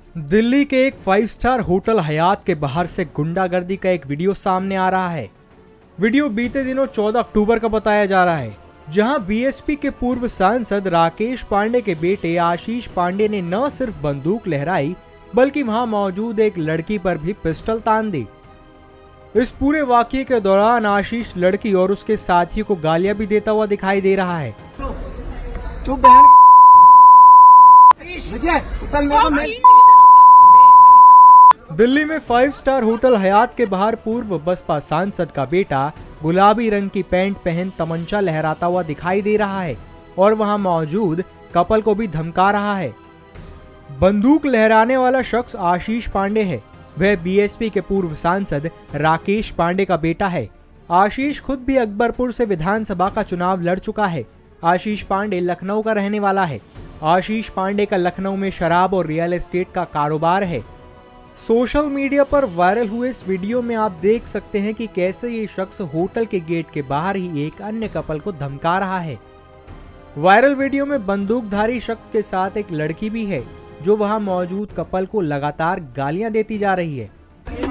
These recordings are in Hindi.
दिल्ली के एक 5 स्टार होटल हयात के बाहर से गुंडागर्दी का एक वीडियो सामने आ रहा है। वीडियो बीते दिनों 14 अक्टूबर का बताया जा रहा है, जहां बीएसपी के पूर्व सांसद राकेश पांडे के बेटे आशीष पांडे ने न सिर्फ बंदूक लहराई बल्कि वहां मौजूद एक लड़की पर भी पिस्टल तान दी। इस पूरे वाकये के दौरान आशीष लड़की और उसके साथियों को गालियां भी देता हुआ दिखाई दे रहा है। तू बहन दिल्ली में 5 स्टार होटल हयात के बाहर पूर्व बसपा सांसद का बेटा गुलाबी रंग की पैंट पहन तमंचा लहराता हुआ दिखाई दे रहा है और वहां मौजूद कपल को भी धमका रहा है। बंदूक लहराने वाला शख्स आशीष पांडे है। वह बीएसपी के पूर्व सांसद राकेश पांडे का बेटा है। आशीष खुद भी अकबरपुर से विधानसभा का चुनाव लड़ चुका है। आशीष पांडे लखनऊ का रहने वाला है। आशीष पांडे का लखनऊ में शराब और रियल एस्टेट का कारोबार है। सोशल मीडिया पर वायरल हुए इस वीडियो में आप देख सकते हैं कि कैसे ये शख्स होटल के गेट के बाहर ही एक अन्य कपल को धमका रहा है। वायरल वीडियो में बंदूकधारी शख्स के साथ एक लड़की भी है जो वहां मौजूद कपल को लगातार गालियां देती जा रही है।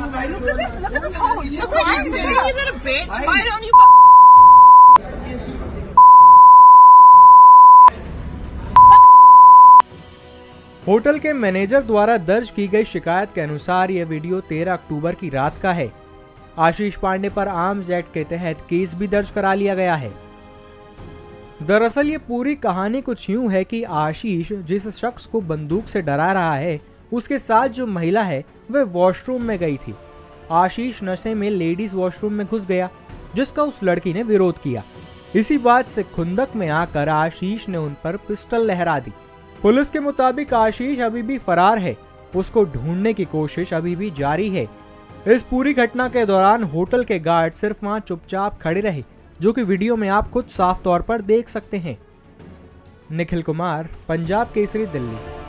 होटल के मैनेजर द्वारा दर्ज की गई शिकायत के अनुसार यह वीडियो 13 अक्टूबर की रात का है। आशीष पांडे पर आर्म्स एक्ट के तहत केस भी दर्ज करा लिया गया है। दरअसल ये पूरी कहानी कुछ यूं है कि आशीष जिस शख्स को बंदूक से डरा रहा है उसके साथ जो महिला है वह वॉशरूम में गई थी। आशीष नशे में लेडीज वॉशरूम में घुस गया, जिसका उस लड़की ने विरोध किया। इसी बात से खुंदक में आकर आशीष ने उन पर पिस्टल लहरा दी। पुलिस के मुताबिक आशीष अभी भी फरार है। उसको ढूंढने की कोशिश अभी भी जारी है। इस पूरी घटना के दौरान होटल के गार्ड सिर्फ वहां चुपचाप खड़े रहे, जो कि वीडियो में आप खुद साफ तौर पर देख सकते हैं। निखिल कुमार, पंजाब केसरी, दिल्ली।